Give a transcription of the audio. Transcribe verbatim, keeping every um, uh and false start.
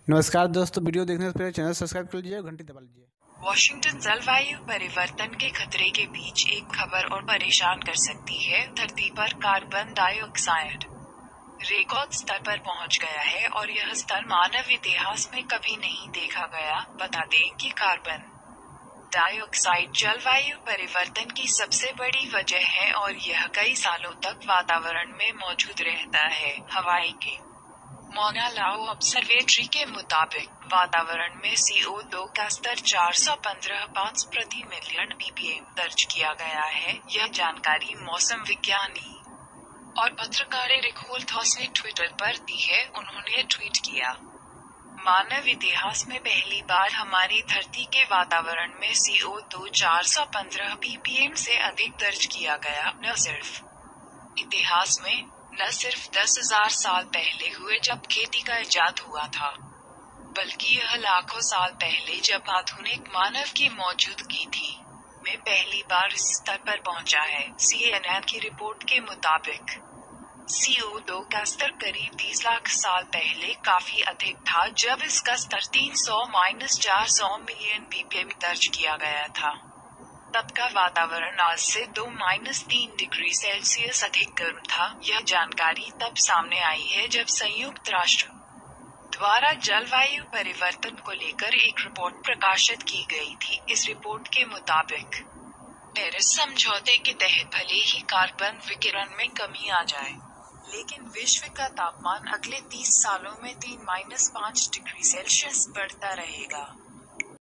नमस्कार दोस्तों, वीडियो देखने से पहले चैनल सब्सक्राइब कर लीजिए और घंटी दबा लीजिए। वॉशिंगटन जलवायु परिवर्तन के खतरे के बीच एक खबर और परेशान कर सकती है। धरती पर कार्बन डाइऑक्साइड रिकॉर्ड स्तर पर पहुंच गया है और यह स्तर मानव इतिहास में कभी नहीं देखा गया। बता दें कि कार्बन डाइऑक्साइड जलवायु परिवर्तन की सबसे बड़ी वजह है और यह कई सालों तक वातावरण में मौजूद रहता है। हवाई के मोना लाओ ऑब्जर्वेटरी के मुताबिक वातावरण में सी ओ दो का स्तर चार सौ पंद्रह पार्ट्स प्रति मिलियन पीपीएम दर्ज किया गया है। यह जानकारी मौसम विज्ञानी और पत्रकार एरिक होल्थॉस ने ट्विटर पर दी है। उन्होंने ट्वीट किया, मानव इतिहास में पहली बार हमारी धरती के वातावरण में सी ओ दो चार सौ पंद्रह पीपीएम से अधिक दर्ज किया गया। न सिर्फ इतिहास में, न सिर्फ दस हजार साल पहले हुए जब खेती का इजाद हुआ था, बल्कि यह लाखों साल पहले जब आधुनिक मानव की मौजूदगी थी में पहली बार इस स्तर पर पहुंचा है। सी एन एन की रिपोर्ट के मुताबिक सी ओ दो का स्तर करीब तीस लाख साल पहले काफी अधिक था, जब इसका स्तर तीन सौ माइनस चार सौ मिलियन पीपीएम दर्ज किया गया था। तब का वातावरण आज से दो माइनस तीन डिग्री सेल्सियस अधिक गर्म था। यह जानकारी तब सामने आई है जब संयुक्त राष्ट्र द्वारा जलवायु परिवर्तन को लेकर एक रिपोर्ट प्रकाशित की गई थी। इस रिपोर्ट के मुताबिक पेरिस समझौते के तहत भले ही कार्बन विकिरण में कमी आ जाए, लेकिन विश्व का तापमान अगले तीस सालों में तीन माइनस पाँच डिग्री सेल्सियस बढ़ता रहेगा।